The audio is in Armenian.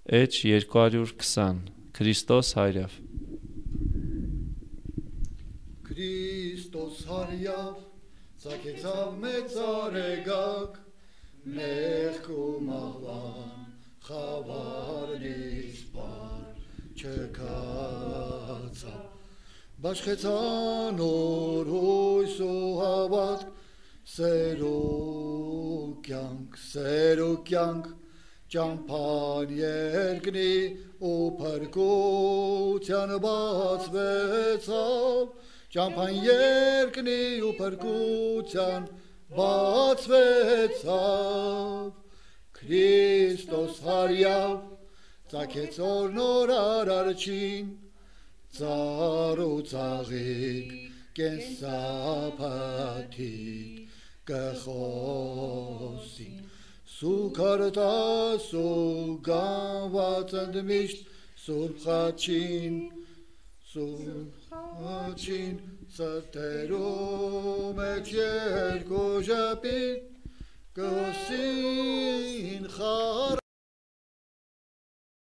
Էջ 220 Քրիստոս Յարեաւ Քրիստոս Յարեաւ ցակեցավ մեծ արեգակ մեղք ու մահվան խավարնից բար չկացավ Բաշխեցան օրույս ու հավատք սերու կյանք ճամփան երկնի ու փրկության բացվեցավ ճամփան երկնի ու փրկության բացվեցավ Քրիստոս Յարեաւ ցակեց օրնոր արարչին Ծառ ու ծաղիկ կենսափաթիկ կխոսին Սուքար տասու գանված ընդմիշտ Սուրբ խաչին Սրտերու մեջ երկու ժպիտ Կհոսին